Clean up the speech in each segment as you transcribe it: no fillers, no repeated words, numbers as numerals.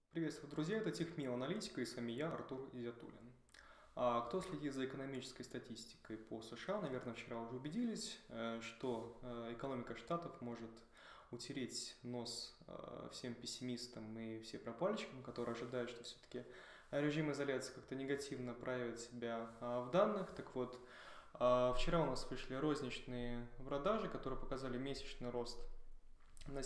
Приветствую, друзья! Это Техмил Аналитика и с вами я, Артур Изятуллин. Кто следит за экономической статистикой по США, наверное, вчера уже убедились, что экономика Штатов может утереть нос всем пессимистам и всем пропальщикам, которые ожидают, что все-таки режим изоляции как-то негативно проявит себя в данных. Так вот, вчера у нас вышли розничные продажи, которые показали месячный рост на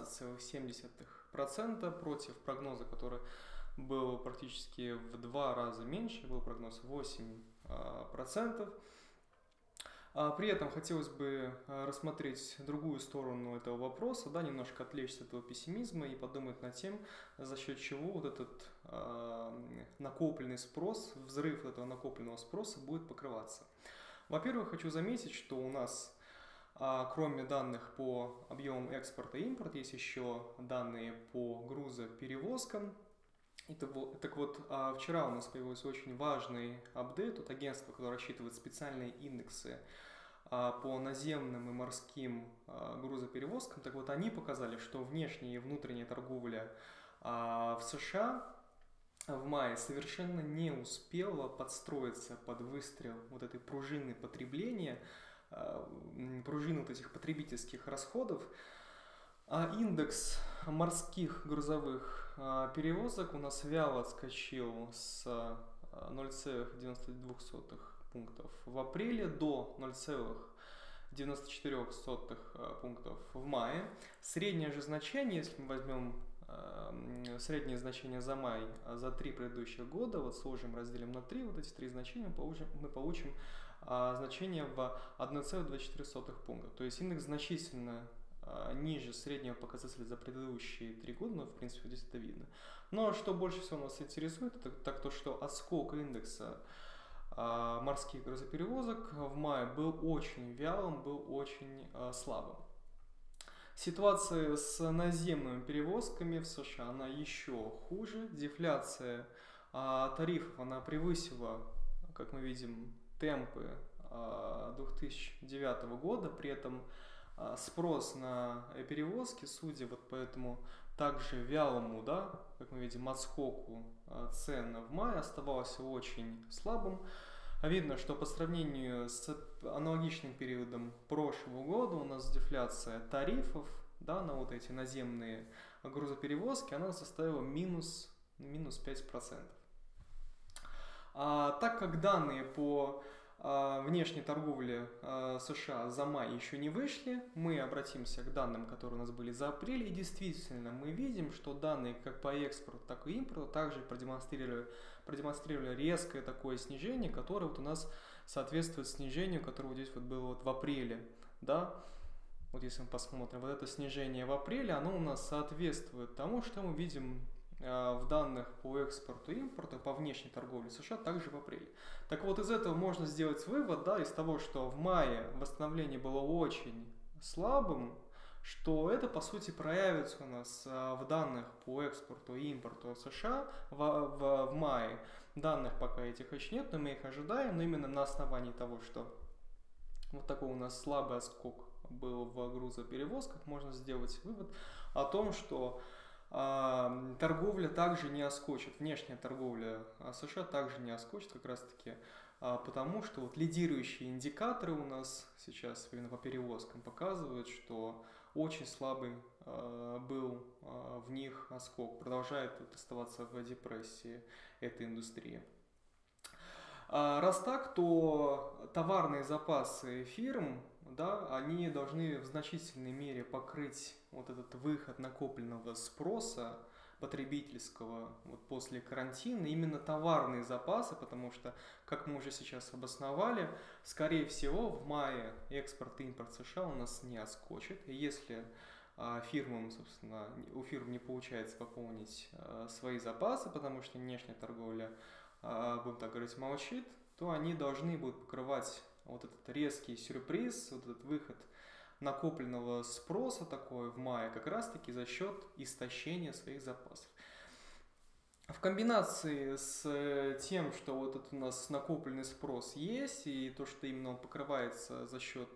17,7% против прогноза, который был практически в 2 раза меньше, был прогноз 8%. При этом хотелось бы рассмотреть другую сторону этого вопроса, да, немножко отвлечься от этого пессимизма и подумать над тем, за счет чего вот этот накопленный спрос, взрыв этого накопленного спроса будет покрываться. Во-первых, хочу заметить, что у нас кроме данных по объемам экспорта и импорта, есть еще данные по грузоперевозкам. Так вот, вчера у нас появился очень важный апдейт от агентства, которое рассчитывает специальные индексы по наземным и морским грузоперевозкам. Так вот, они показали, что внешняя и внутренняя торговля в США в мае совершенно не успела подстроиться под выстрел вот этой пружины потребления, пружины вот этих потребительских расходов. Индекс морских грузовых перевозок у нас вяло отскочил с 0,92 пунктов в апреле до 0,94 пунктов в мае. Среднее же значение, если мы возьмем среднее значение за май за 3 предыдущих года, вот сложим, разделим на 3, вот эти 3 значения, мы получим значение в 1,24 пункта. То есть индекс значительно ниже среднего показателя за предыдущие 3 года, но в принципе здесь это видно. Но что больше всего нас интересует, так то, что отскок индекса морских грузоперевозок в мае был очень вялым, был очень слабым. Ситуация с наземными перевозками в США, она еще хуже. Дефляция тарифов, она превысила, как мы видим, темпы 2009 года. При этом спрос на перевозки, судя вот по этому также вялому, да, как мы видим, отскоку цен в мае, оставался очень слабым. Видно, что по сравнению с аналогичным периодом прошлого года у нас дефляция тарифов, да, на вот эти наземные грузоперевозки, она составила минус 5%. Так как данные по внешней торговле США за май еще не вышли, мы обратимся к данным, которые у нас были за апрель, и действительно мы видим, что данные как по экспорту, так и импорту также продемонстрировали резкое такое снижение, которое вот у нас соответствует снижению, которое вот здесь вот было вот в апреле, да. Вот если мы посмотрим, вот это снижение в апреле, оно у нас соответствует тому, что мы видим в данных по экспорту и импорту, по внешней торговле США, также в апреле. Так вот, из этого можно сделать вывод, да, из того, что в мае восстановление было очень слабым, что это, по сути, проявится у нас в данных по экспорту и импорту США в мае. Данных пока этих еще нет, но мы их ожидаем, но именно на основании того, что вот такой у нас слабый отскок был в грузоперевозках, можно сделать вывод о том, что торговля также не отскочит, внешняя торговля США также не отскочит, как раз таки потому, что вот лидирующие индикаторы у нас сейчас именно по перевозкам показывают, что очень слабый был в них отскок, продолжает оставаться в депрессии эта индустрия. Раз так, то товарные запасы фирм, да, они должны в значительной мере покрыть вот этот выход накопленного спроса потребительского вот после карантина, именно товарные запасы, потому что, как мы уже сейчас обосновали, скорее всего в мае экспорт и импорт США у нас не отскочит. И если фирмам, собственно, у фирм не получается пополнить свои запасы, потому что внешняя торговля, будем так говорить, молчит, то они должны будут покрывать вот этот резкий сюрприз, вот этот выход накопленного спроса такой в мае, как раз таки за счет истощения своих запасов. В комбинации с тем, что вот этот у нас накопленный спрос есть, и то, что именно он покрывается за счет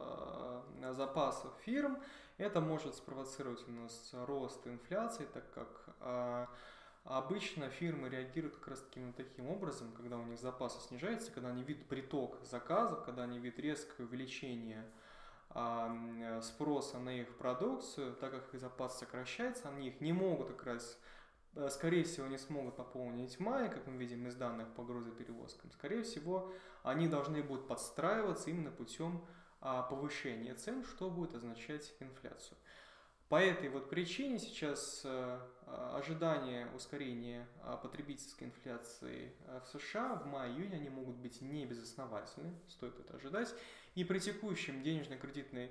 запасов фирм, это может спровоцировать у нас рост инфляции, так как Обычно фирмы реагируют как раз таки таким образом, когда у них запасы снижаются, когда они видят приток заказов, когда они видят резкое увеличение спроса на их продукцию, так как их запас сокращается, они их не могут как раз, скорее всего, не смогут пополнить в мае, как мы видим из данных по грузоперевозкам. Скорее всего, они должны будут подстраиваться именно путем повышения цен, что будет означать инфляцию. По этой вот причине сейчас ожидания ускорения потребительской инфляции в США в мае-июне они могут быть не безосновательны, стоит это ожидать. И при текущем денежно-кредитном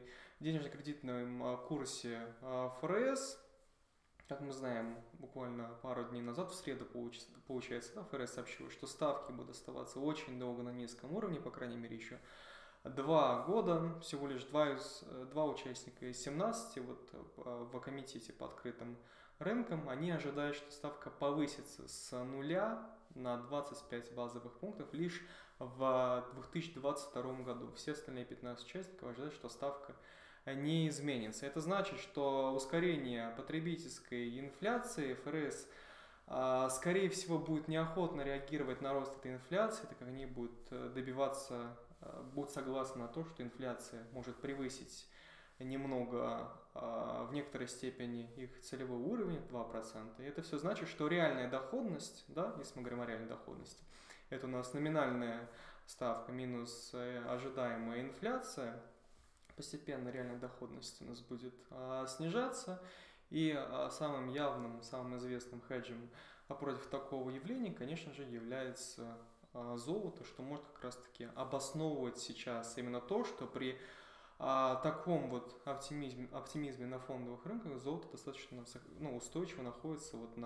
курсе ФРС, как мы знаем, буквально пару дней назад, в среду, получается, да, ФРС сообщил, что ставки будут оставаться очень долго на низком уровне, по крайней мере, еще 2 года, всего лишь два участника из 17 вот, в комитете по открытым рынкам, они ожидают, что ставка повысится с 0 на 25 базовых пунктов лишь в 2022 году. Все остальные 15 участников ожидают, что ставка не изменится. Это значит, что ускорение потребительской инфляции ФРС скорее всего будет неохотно реагировать на рост этой инфляции, так как они будут согласны на то, что инфляция может превысить немного, в некоторой степени, их целевой уровень 2%. И это все значит, что реальная доходность, да, если мы говорим о реальной доходности, это у нас номинальная ставка минус ожидаемая инфляция, постепенно реальная доходность у нас будет снижаться. И самым явным, самым известным хеджем против такого явления, конечно же, является золото, что может как раз таки обосновывать сейчас именно то, что при таком вот оптимизме на фондовых рынках золото достаточно устойчиво находится вот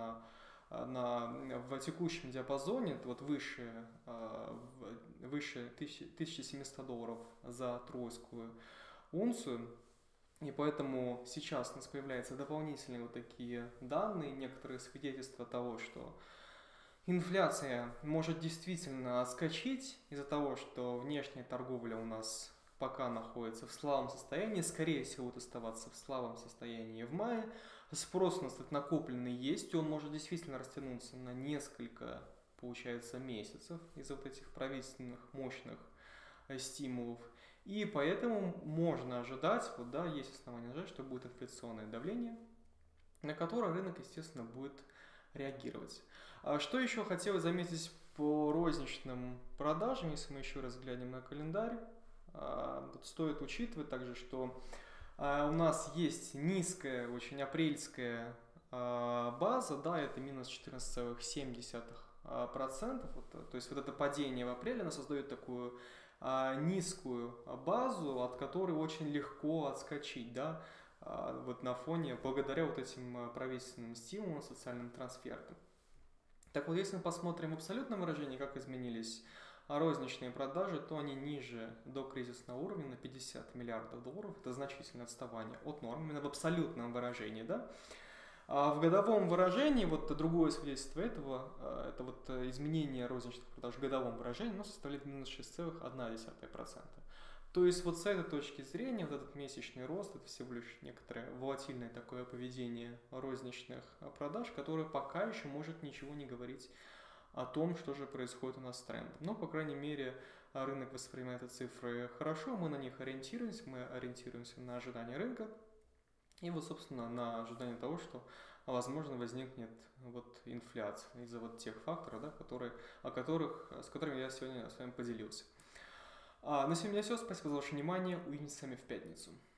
в текущем диапазоне, это вот выше $1700 за тройскую унцию. И поэтому сейчас у нас появляются дополнительные вот такие данные, некоторые свидетельства того, что инфляция может действительно отскочить из-за того, что внешняя торговля у нас пока находится в слабом состоянии, скорее всего будет оставаться в слабом состоянии в мае. Спрос у нас этот накопленный есть, и он может действительно растянуться на несколько, получается, месяцев из-за вот этих правительственных мощных стимулов. И поэтому можно ожидать, вот да, есть основания ожидать, что будет инфляционное давление, на которое рынок, естественно, будет реагировать. Что еще хотелось заметить по розничным продажам, если мы еще раз глянем на календарь, вот стоит учитывать также, что у нас есть низкая, очень апрельская база, да, это минус 14,7%, вот, то есть вот это падение в апреле, оно создает такую низкую базу, от которой очень легко отскочить, да, вот на фоне, благодаря вот этим правительственным стимулам, социальным трансфертам. Так вот, если мы посмотрим в абсолютном выражении, как изменились розничные продажи, то они ниже до кризисного уровня на $50 миллиардов. Это значительное отставание от нормы, именно в абсолютном выражении, да. А в годовом выражении, вот другое свидетельство этого, это вот изменение розничных продаж в годовом выражении, оно составляет минус 6,1%. То есть вот с этой точки зрения, вот этот месячный рост, это всего лишь некоторое волатильное такое поведение розничных продаж, которое пока еще может ничего не говорить о том, что же происходит у нас с трендом. Но, по крайней мере, рынок воспринимает эти цифры хорошо, мы на них ориентируемся на ожидания рынка. И вот, собственно, на ожидание того, что, возможно, возникнет вот инфляция из-за вот тех факторов, да, с которыми я сегодня с вами поделился. На сегодня все. Спасибо за ваше внимание. Увидимся с вами в пятницу.